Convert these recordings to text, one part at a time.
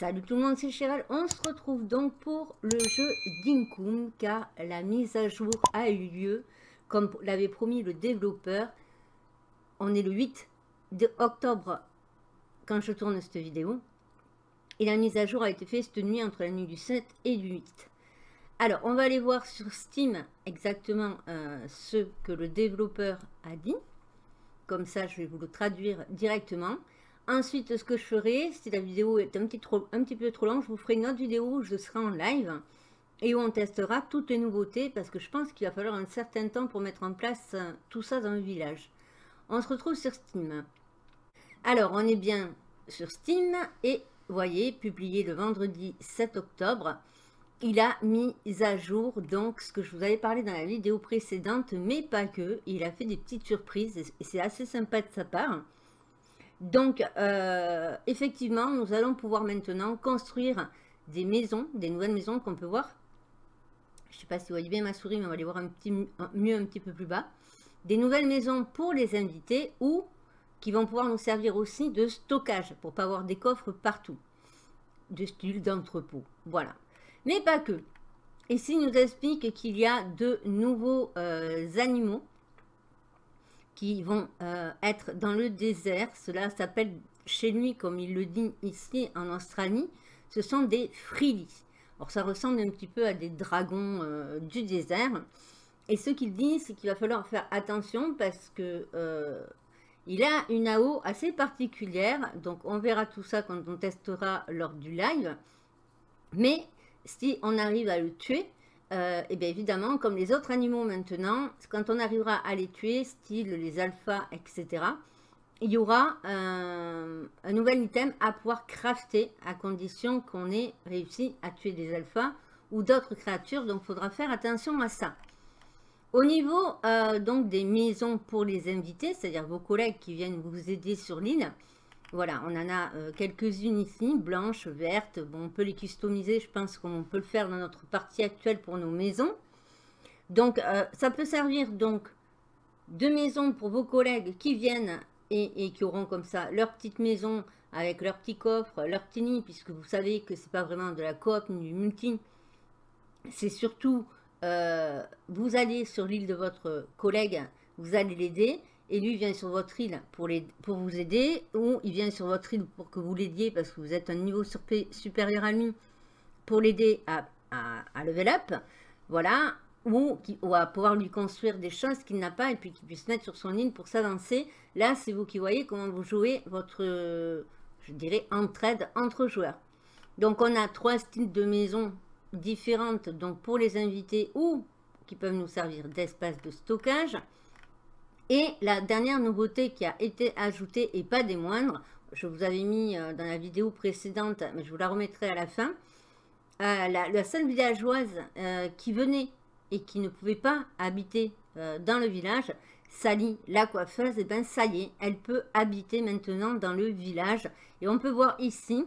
Salut tout le monde, c'est Chérelle. On se retrouve donc pour le jeu d'Inkum car la mise à jour a eu lieu comme l'avait promis le développeur. On est le 8 octobre quand je tourne cette vidéo et la mise à jour a été faite cette nuit entre la nuit du 7 et du 8. Alors on va aller voir sur Steam exactement ce que le développeur a dit. Comme ça je vais vous le traduire directement. Ensuite, ce que je ferai, si la vidéo est un petit peu trop longue, je vous ferai une autre vidéo où je serai en live et où on testera toutes les nouveautés parce que je pense qu'il va falloir un certain temps pour mettre en place tout ça dans le village. On se retrouve sur Steam. Alors, on est bien sur Steam et vous voyez, publié le vendredi 7 octobre, il a mis à jour donc ce que je vous avais parlé dans la vidéo précédente, mais pas que. Il a fait des petites surprises et c'est assez sympa de sa part. Donc, effectivement, nous allons pouvoir maintenant construire des maisons, des nouvelles maisons qu'on peut voir. Je ne sais pas si vous voyez bien ma souris, mais on va les voir un petit peu plus bas. Des nouvelles maisons pour les invités ou qui vont pouvoir nous servir aussi de stockage pour ne pas avoir des coffres partout. De style d'entrepôt. Voilà. Mais pas que. Ici, il nous explique qu'il y a de nouveaux animaux qui vont être dans le désert. Cela s'appelle chez lui, comme il le dit ici en Australie, ce sont des frillis. Alors ça ressemble un petit peu à des dragons du désert. Et ce qu'il dit, c'est qu'il va falloir faire attention parce que il a une AO assez particulière. Donc on verra tout ça quand on testera lors du live. Mais si on arrive à le tuer, et bien évidemment, comme les autres animaux maintenant, quand on arrivera à les tuer, style les alphas, etc., il y aura un nouvel item à pouvoir crafter à condition qu'on ait réussi à tuer des alphas ou d'autres créatures. Donc, il faudra faire attention à ça. Au niveau donc des maisons pour les invités, c'est-à-dire vos collègues qui viennent vous aider sur l'île, voilà, on en a quelques-unes ici, blanches, vertes. Bon, on peut les customiser, je pense qu'on peut le faire dans notre partie actuelle pour nos maisons. Donc, ça peut servir donc de maison pour vos collègues qui viennent et qui auront comme ça leur petite maison avec leur petit coffre, leur petit nid, puisque vous savez que c'est pas vraiment de la coop ni du multi. C'est surtout, vous allez sur l'île de votre collègue, vous allez l'aider. Et lui vient sur votre île pour vous aider, ou il vient sur votre île pour que vous l'aidiez parce que vous êtes un niveau supérieur à lui, pour l'aider à level up, voilà, ou à pouvoir lui construire des choses qu'il n'a pas et puis qu'il puisse mettre sur son île pour s'avancer. Là, c'est vous qui voyez comment vous jouez votre, je dirais, entraide entre joueurs. Donc, on a 3 styles de maisons différentes, donc pour les invités ou qui peuvent nous servir d'espace de stockage. Et la dernière nouveauté qui a été ajoutée, et pas des moindres, je vous avais mis dans la vidéo précédente, mais je vous la remettrai à la fin, la seule villageoise qui venait et qui ne pouvait pas habiter dans le village, Sally, la coiffeuse, et bien ça y est, elle peut habiter maintenant dans le village. Et on peut voir ici,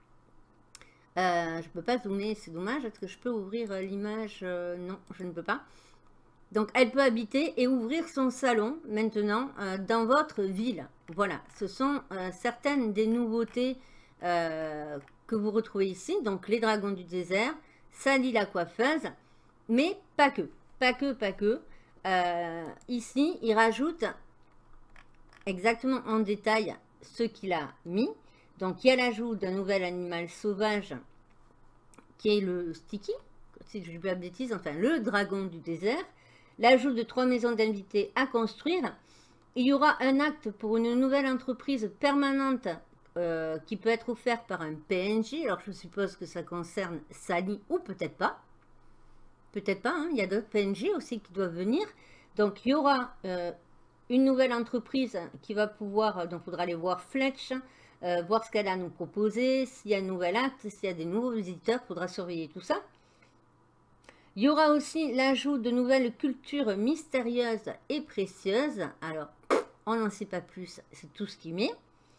je ne peux pas zoomer, c'est dommage, est-ce que je peux ouvrir l'image? Non, je ne peux pas. Donc, elle peut habiter et ouvrir son salon maintenant dans votre ville. Voilà, ce sont certaines des nouveautés que vous retrouvez ici. Donc, les dragons du désert, Sally la coiffeuse, mais pas que. Pas que. Ici, il rajoute exactement en détail ce qu'il a mis. Donc, il y a l'ajout d'un nouvel animal sauvage qui est le Sticky, si je ne dis pas de bêtises, enfin le dragon du désert. L'ajout de 3 maisons d'invités à construire. Il y aura un acte pour une nouvelle entreprise permanente qui peut être offert par un PNJ. Alors, je suppose que ça concerne Sally ou peut-être pas. Peut-être pas, hein, il y a d'autres PNJ aussi qui doivent venir. Donc, il y aura une nouvelle entreprise qui va pouvoir, donc il faudra aller voir Fletch, voir ce qu'elle a à nous proposer, s'il y a un nouvel acte, s'il y a des nouveaux visiteurs, il faudra surveiller tout ça. Il y aura aussi l'ajout de nouvelles cultures mystérieuses et précieuses. Alors, on n'en sait pas plus, c'est tout ce qu'il met.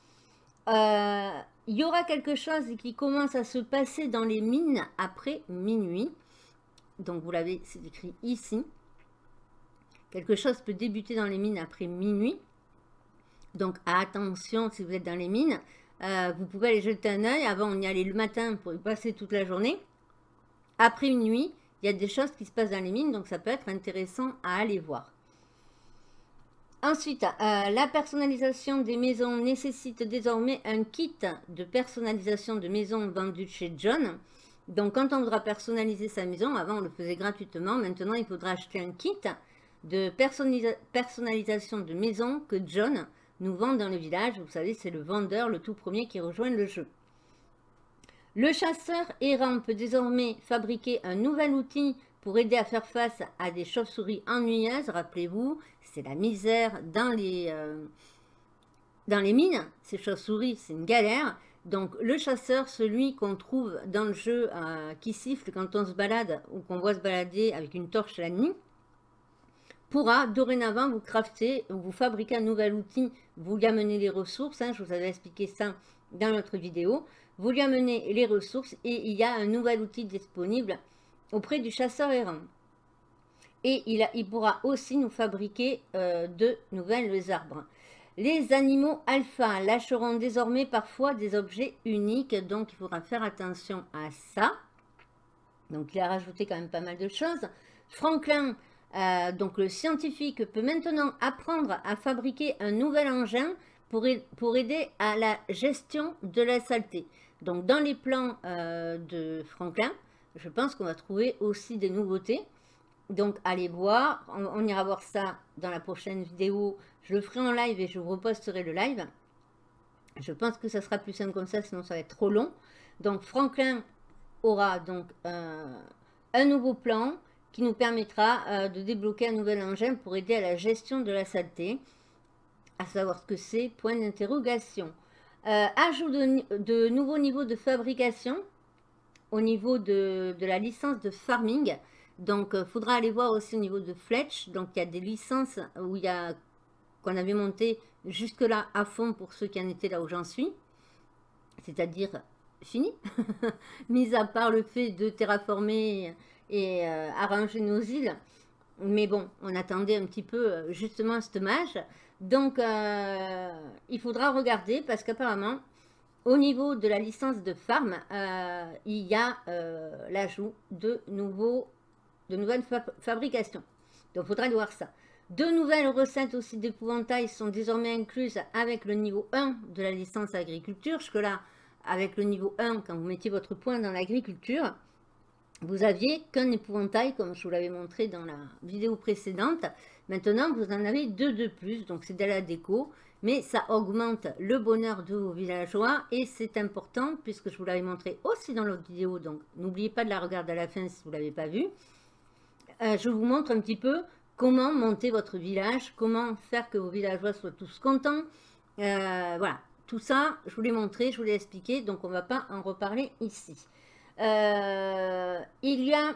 Il y aura quelque chose qui commence à se passer dans les mines après minuit. Donc, vous l'avez, c'est écrit ici. Quelque chose peut débuter dans les mines après minuit. Donc, attention si vous êtes dans les mines. Vous pouvez aller jeter un œil. Avant, on y allait le matin pour y passer toute la journée. Après une nuit, il y a des choses qui se passent dans les mines, donc ça peut être intéressant à aller voir. Ensuite, la personnalisation des maisons nécessite désormais un kit de personnalisation de maison vendu chez John. Donc, quand on voudra personnaliser sa maison, avant on le faisait gratuitement, maintenant il faudra acheter un kit de personnalisation de maison que John nous vend dans le village. Vous savez, c'est le vendeur, le tout premier qui rejoint le jeu. Le chasseur errant peut désormais fabriquer un nouvel outil pour aider à faire face à des chauves-souris ennuyeuses. Rappelez-vous, c'est la misère dans les mines. Ces chauves-souris, c'est une galère. Donc le chasseur, celui qu'on trouve dans le jeu qui siffle quand on se balade ou qu'on voit se balader avec une torche la nuit, pourra dorénavant vous crafter, vous fabriquer un nouvel outil, vous lui amener les ressources. Je vous avais expliqué ça dans notre vidéo. Vous lui amenez les ressources et il y a un nouvel outil disponible auprès du chasseur errant. Et il pourra aussi nous fabriquer de nouvelles arbres. Les animaux alpha lâcheront désormais parfois des objets uniques, donc il faudra faire attention à ça. Donc il a rajouté quand même pas mal de choses. Franklin, donc le scientifique, peut maintenant apprendre à fabriquer un nouvel engin pour aider à la gestion de la saleté. Donc dans les plans de Franklin, je pense qu'on va trouver aussi des nouveautés. Donc allez voir, on ira voir ça dans la prochaine vidéo. Je le ferai en live et je vous reposterai le live. Je pense que ça sera plus simple comme ça, sinon ça va être trop long. Donc Franklin aura donc un nouveau plan qui nous permettra de débloquer un nouvel engin pour aider à la gestion de la saleté. À savoir ce que c'est, point d'interrogation. Ajout de nouveaux niveaux de fabrication au niveau de la licence de farming. Donc, il faudra aller voir aussi au niveau de Fletch. Donc, il y a des licences où il y a qu'on avait monté jusque-là à fond pour ceux qui en étaient là où j'en suis. C'est-à-dire fini. Mis à part le fait de terraformer et arranger nos îles. Mais bon, on attendait un petit peu justement ce mage. Donc, il faudra regarder parce qu'apparemment, au niveau de la licence de farm, il y a l'ajout de nouvelles fabrications. Donc, il faudra aller voir ça. De nouvelles recettes aussi d'épouvantail sont désormais incluses avec le niveau 1 de la licence agriculture. Jusque-là, avec le niveau 1, quand vous mettiez votre point dans l'agriculture, vous aviez qu'un épouvantail, comme je vous l'avais montré dans la vidéo précédente. Maintenant, vous en avez 2 de plus, donc c'est de la déco. Mais ça augmente le bonheur de vos villageois et c'est important puisque je vous l'avais montré aussi dans l'autre vidéo. Donc, n'oubliez pas de la regarder à la fin si vous ne l'avez pas vue. Je vous montre un petit peu comment monter votre village, comment faire que vos villageois soient tous contents. Voilà, tout ça, je vous l'ai montré, je vous l'ai expliqué, donc on ne va pas en reparler ici. Il y a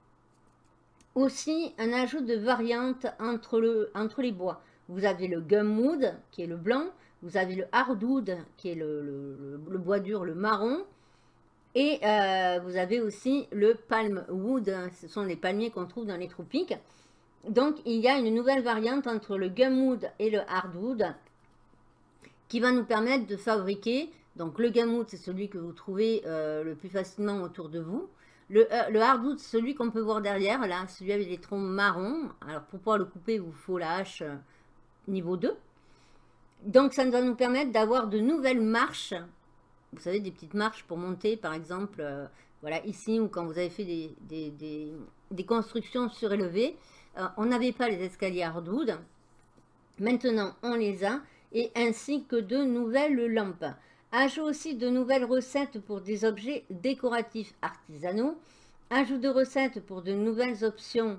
aussi un ajout de variantes entre les bois. Vous avez le gumwood, qui est le blanc, vous avez le hardwood, qui est le bois dur, le marron, et vous avez aussi le palmwood, ce sont les palmiers qu'on trouve dans les tropiques. Donc, il y a une nouvelle variante entre le gumwood et le hardwood qui va nous permettre de fabriquer. Donc, le gumwood, c'est celui que vous trouvez le plus facilement autour de vous. Le hardwood, c'est celui qu'on peut voir derrière, là, celui avec les troncs marrons. Alors, pour pouvoir le couper, il vous faut la hache niveau 2. Donc, ça va nous permettre d'avoir de nouvelles marches. Vous savez, des petites marches pour monter, par exemple, voilà, ici, ou quand vous avez fait des constructions surélevées. On n'avait pas les escaliers hardwood. Maintenant, on les a. Et ainsi que de nouvelles lampes. Ajout aussi de nouvelles recettes pour des objets décoratifs artisanaux. Ajout de recettes pour de nouvelles options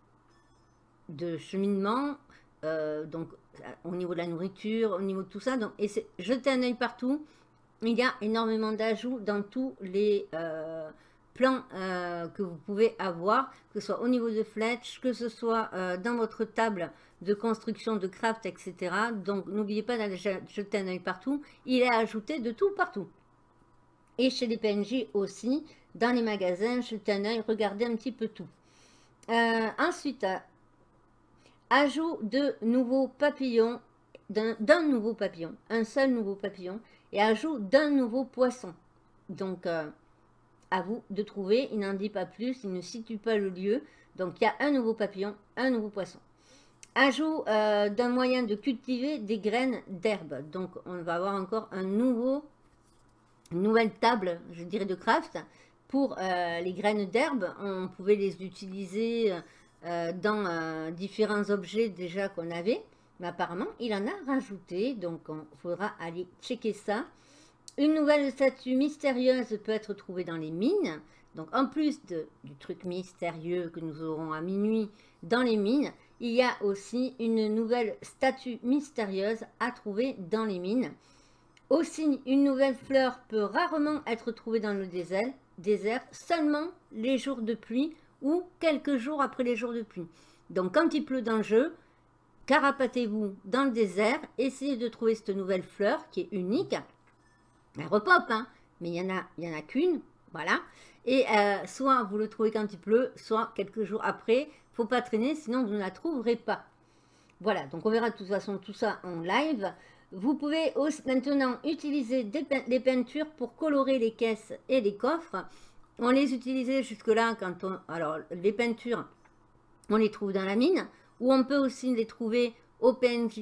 de cheminement. Donc, au niveau de la nourriture, au niveau de tout ça. Donc, et jetez un œil partout. Il y a énormément d'ajouts dans tous les plans que vous pouvez avoir, que ce soit au niveau de Fletch, que ce soit dans votre table de construction, de craft, etc. Donc, n'oubliez pas d'aller jeter un œil partout. Il est ajouté de tout partout. Et chez les PNJ aussi, dans les magasins, jetez un œil, regardez un petit peu tout. Ensuite, ajout de nouveaux papillons, d'un nouveau papillon, un seul nouveau papillon, et ajout d'un nouveau poisson. Donc, à vous de trouver, il n'en dit pas plus, il ne situe pas le lieu. Donc, il y a un nouveau papillon, un nouveau poisson. Ajout d'un moyen de cultiver des graines d'herbe. Donc, on va avoir encore une nouvelle table, je dirais, de craft. Pour les graines d'herbe, on pouvait les utiliser dans différents objets déjà qu'on avait. Mais apparemment, il en a rajouté. Donc, il faudra aller checker ça. Une nouvelle statue mystérieuse peut être trouvée dans les mines. Donc, en plus du truc mystérieux que nous aurons à minuit dans les mines, il y a aussi une nouvelle statue mystérieuse à trouver dans les mines. Aussi, une nouvelle fleur peut rarement être trouvée dans le désert seulement les jours de pluie ou quelques jours après les jours de pluie. Donc, quand il pleut dans le jeu, carapatez-vous dans le désert, essayez de trouver cette nouvelle fleur qui est unique. Elle repop, hein, mais il y en a qu'une, voilà. Et soit vous le trouvez quand il pleut, soit quelques jours après. Il ne faut pas traîner, sinon vous ne la trouverez pas. Voilà, donc on verra de toute façon tout ça en live. Vous pouvez aussi maintenant utiliser les peintures pour colorer les caisses et les coffres. On les utilisait jusque-là quand on... Alors, les peintures, on les trouve dans la mine, ou on peut aussi les trouver au PNJ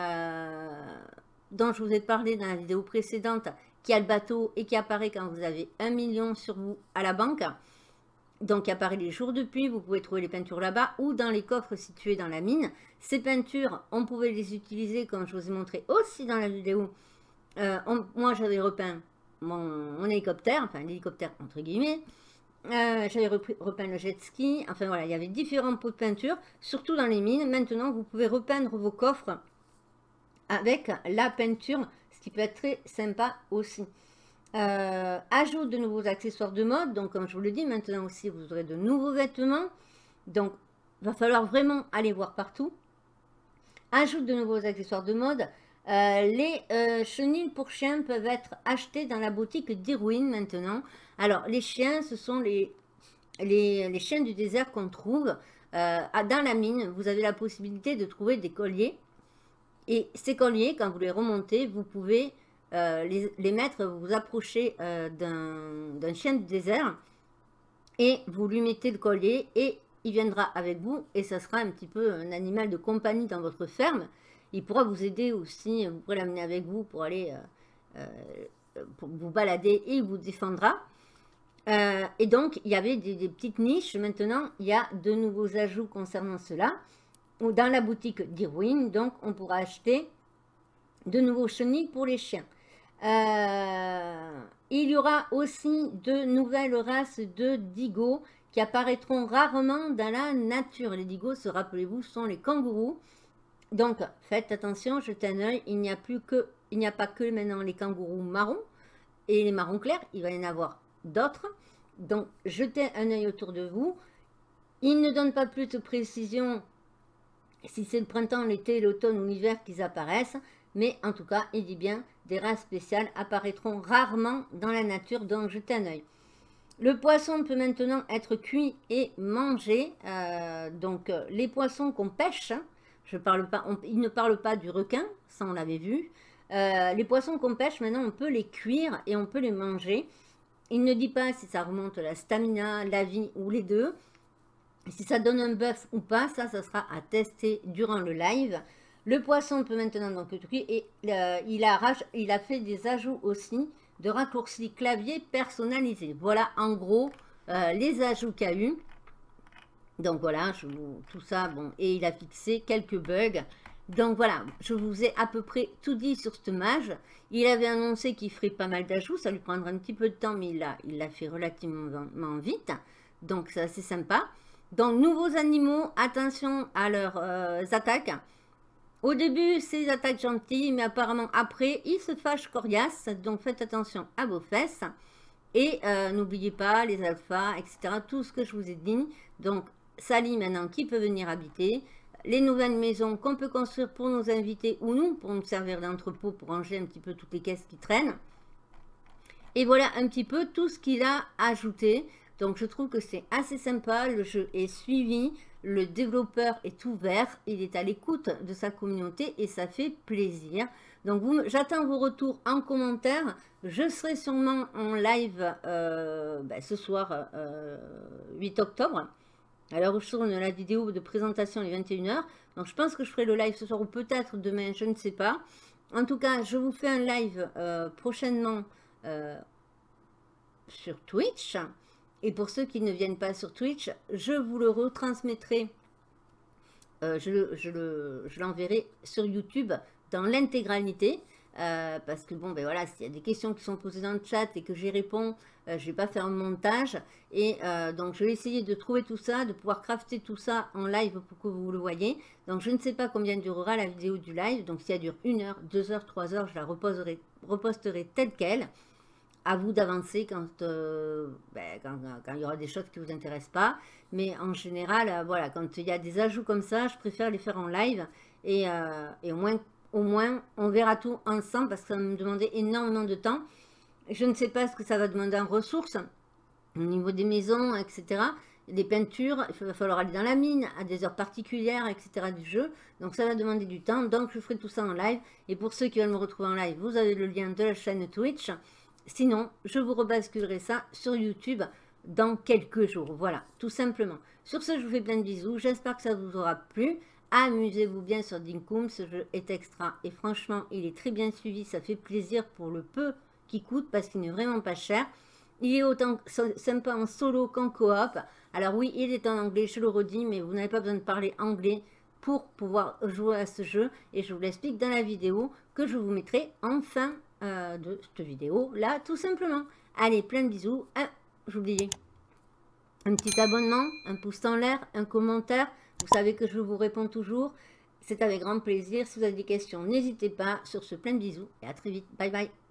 dont je vous ai parlé dans la vidéo précédente, qui a le bateau et qui apparaît quand vous avez 1 million sur vous à la banque. Donc, il apparaît les jours de pluie, vous pouvez trouver les peintures là-bas ou dans les coffres situés dans la mine. Ces peintures, on pouvait les utiliser comme je vous ai montré aussi dans la vidéo. Moi, j'avais repeint mon hélicoptère, enfin l'hélicoptère entre guillemets. J'avais repeint le jet ski. Enfin voilà, il y avait différents pots de peinture, surtout dans les mines. Maintenant, vous pouvez repeindre vos coffres avec la peinture, ce qui peut être très sympa aussi. Ajout de nouveaux accessoires de mode. Donc, comme je vous le dis, maintenant aussi, vous aurez de nouveaux vêtements. Donc, il va falloir vraiment aller voir partout. Ajout de nouveaux accessoires de mode. Les chenilles pour chiens peuvent être achetées dans la boutique d'Irwin maintenant. Alors, les chiens, ce sont les chiens du désert qu'on trouve dans la mine. Vous avez la possibilité de trouver des colliers. Et ces colliers, quand vous les remontez, vous pouvez les mettre, vous vous approchez d'un chien du désert et vous lui mettez le collier et il viendra avec vous et ça sera un petit peu un animal de compagnie dans votre ferme. Il pourra vous aider aussi, vous pourrez l'amener avec vous pour aller pour vous balader et il vous défendra. Et donc, il y avait des petites niches. Maintenant, il y a de nouveaux ajouts concernant cela. Dans la boutique d'Irwin, donc, on pourra acheter de nouveaux chenilles pour les chiens. Il y aura aussi de nouvelles races de digos qui apparaîtront rarement dans la nature. Les digos, rappelez-vous, sont les kangourous. Donc, faites attention, jetez un œil. Il n'y a pas que maintenant les kangourous marrons et les marrons clairs. Il va y en avoir d'autres. Donc, jetez un œil autour de vous. Il ne donne pas plus de précision si c'est le printemps, l'été, l'automne ou l'hiver qu'ils apparaissent. Mais en tout cas, il dit bien, des races spéciales apparaîtront rarement dans la nature. Donc, jetez un œil. Le poisson peut maintenant être cuit et mangé. Donc, les poissons qu'on pêche, il ne parle pas du requin, ça on l'avait vu. Les poissons qu'on pêche, maintenant, on peut les cuire et on peut les manger. Il ne dit pas si ça remonte la stamina, la vie ou les deux. Si ça donne un buff ou pas, ça sera à tester durant le live. Le poisson peut maintenant donc être cuit et il a fait des ajouts aussi de raccourcis clavier personnalisés. Voilà en gros les ajouts qu'il y a eu. Donc voilà, tout ça, bon, et il a fixé quelques bugs. Donc voilà, je vous ai à peu près tout dit sur ce mage. Il avait annoncé qu'il ferait pas mal d'ajouts, ça lui prendra un petit peu de temps, mais il l'a fait relativement vite. Donc c'est assez sympa. Donc nouveaux animaux, attention à leurs attaques. Au début, c'est des attaques gentilles, mais apparemment après, ils se fâchent coriaces. Donc faites attention à vos fesses. Et n'oubliez pas les alphas, etc. Tout ce que je vous ai dit. Donc Sally maintenant qui peut venir habiter. Les nouvelles maisons qu'on peut construire pour nos invités ou nous, pour nous servir d'entrepôt, pour ranger un petit peu toutes les caisses qui traînent. Et voilà un petit peu tout ce qu'il a ajouté. Donc je trouve que c'est assez sympa, le jeu est suivi, le développeur est ouvert, il est à l'écoute de sa communauté et ça fait plaisir. Donc j'attends vos retours en commentaire. Je serai sûrement en live ce soir 8 octobre. À l'heure où je tourne la vidéo de présentation, il est 21 h. Donc je pense que je ferai le live ce soir ou peut-être demain, je ne sais pas. En tout cas, je vous fais un live prochainement sur Twitch. Et pour ceux qui ne viennent pas sur Twitch, je vous le retransmettrai. Je l'enverrai sur YouTube dans l'intégralité. Parce que bon, ben voilà, s'il y a des questions qui sont posées dans le chat et que j'y réponds, je ne vais pas faire un montage. Et donc, je vais essayer de trouver tout ça, de pouvoir crafter tout ça en live pour que vous le voyez. Donc, je ne sais pas combien durera la vidéo du live. Donc, si elle dure 1 heure, 2 heures, 3 heures, je la reposterai telle qu'elle. À vous d'avancer quand il y aura des choses qui ne vous intéressent pas. Mais en général, voilà, quand il y a des ajouts comme ça, je préfère les faire en live. Et au moins, on verra tout ensemble parce que ça va me demander énormément de temps. Je ne sais pas ce que ça va demander en ressources au niveau des maisons, etc. Des peintures, il va falloir aller dans la mine à des heures particulières, etc. du jeu. Donc ça va demander du temps. Donc je ferai tout ça en live. Et pour ceux qui veulent me retrouver en live, vous avez le lien de la chaîne Twitch. Sinon, je vous rebasculerai ça sur YouTube dans quelques jours. Voilà, tout simplement. Sur ce, je vous fais plein de bisous. J'espère que ça vous aura plu. Amusez-vous bien sur Dinkum. Ce jeu est extra. Et franchement, il est très bien suivi. Ça fait plaisir pour le peu qu'il coûte parce qu'il n'est vraiment pas cher. Il est autant sympa en solo qu'en coop. Alors oui, il est en anglais, je le redis, mais vous n'avez pas besoin de parler anglais pour pouvoir jouer à ce jeu. Et je vous l'explique dans la vidéo que je vous mettrai en fin de cette vidéo là, tout simplement. Allez, plein de bisous. Ah, j'oubliais un petit abonnement, un pouce en l'air, un commentaire. Vous savez que je vous réponds toujours, c'est avec grand plaisir. Si vous avez des questions, n'hésitez pas. Sur ce, plein de bisous et à très vite. Bye bye.